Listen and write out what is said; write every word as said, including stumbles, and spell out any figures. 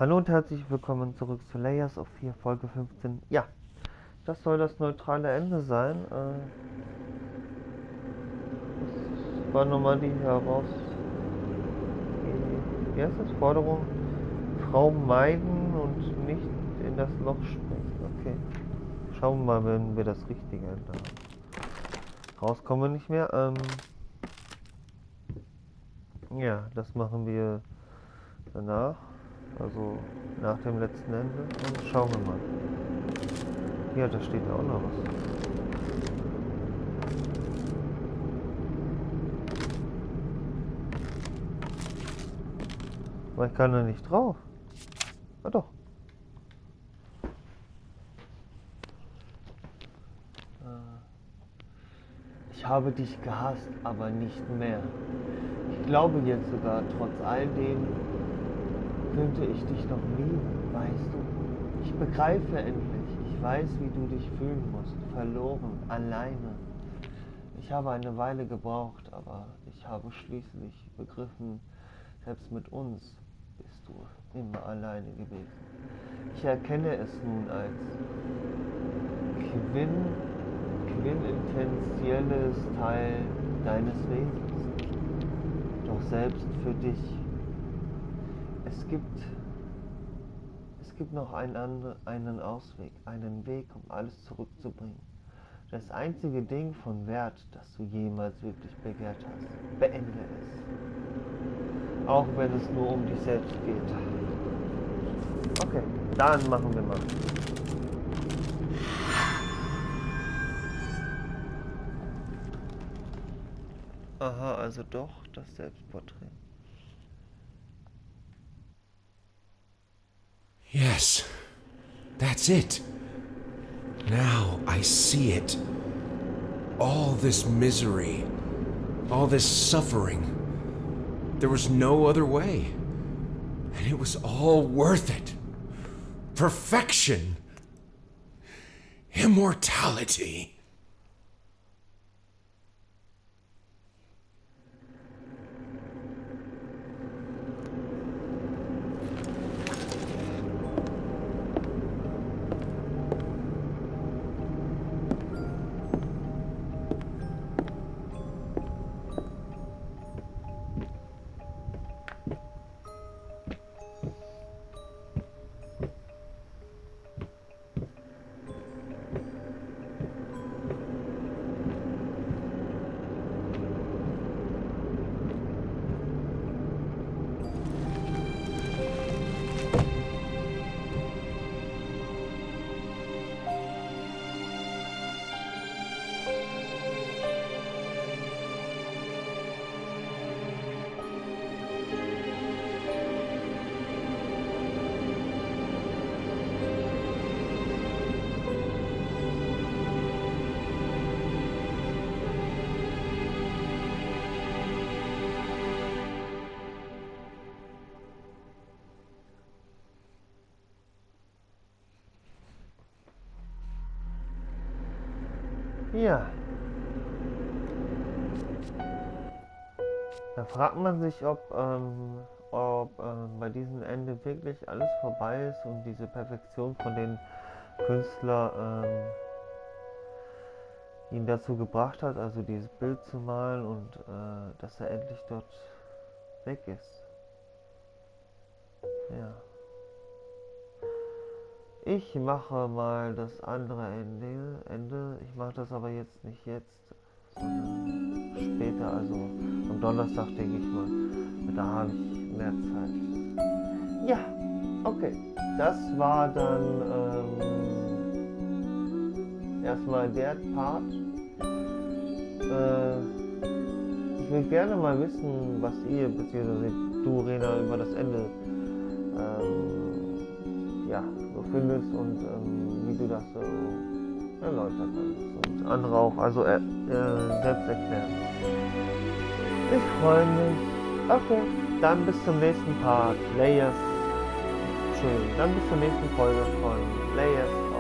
Hallo und herzlich willkommen zurück zu Layers of vier, Folge fünfzehn. Ja, das soll das neutrale Ende sein. Äh, das war nochmal die Heraus... Die, wie heißt das? Forderung? Frau meiden und nicht in das Loch springen. Okay. Schauen wir mal, wenn wir das richtige Ende haben. Rauskommen wir nicht mehr. Ähm, ja, das machen wir danach. Also nach dem letzten Ende. Und schauen wir mal. Ja, da steht auch noch was. Aber ich kann da nicht drauf. Ah doch. Ich habe dich gehasst, aber nicht mehr. Ich glaube jetzt sogar, trotz all dem könnte ich dich noch lieben, weißt du? Ich begreife endlich. Ich weiß, wie du dich fühlen musst. Verloren, alleine. Ich habe eine Weile gebraucht, aber ich habe schließlich begriffen, selbst mit uns bist du immer alleine gewesen. Ich erkenne es nun als Quinn, quintessentielles Teil deines Wesens. Doch selbst für dich. Es gibt, es gibt noch einen, andre, einen Ausweg, einen Weg, um alles zurückzubringen. Das einzige Ding von Wert, das du jemals wirklich begehrt hast. Beende es. Auch wenn es nur um dich selbst geht. Okay, dann machen wir mal. Aha, also doch das Selbstporträt. Yes, that's it. Now I see it. All this misery, all this suffering. There was no other way. And it was all worth it. Perfection. Immortality. Ja. Da fragt man sich, ob, ähm, ob ähm, bei diesem Ende wirklich alles vorbei ist und diese Perfektion von den Künstler ähm, ihn dazu gebracht hat, also dieses Bild zu malen und äh, dass er endlich dort weg ist. Ja. Ich mache mal das andere Ende, Ende. Ich mache das aber jetzt nicht jetzt, sondern später, also am Donnerstag, denke ich mal. Da habe ich mehr Zeit. Ja, okay. Das war dann ähm, erstmal der Part. Äh, ich will gerne mal wissen, was ihr, beziehungsweise du, Rena, über das Ende ähm, ja, so findest und ähm, wie du das so erläutert hast. Und andere auch, also äh, äh, selbst erklären. Ich freue mich. Okay, dann bis zum nächsten Part. Layers. Schön. Dann bis zur nächsten Folge von Layers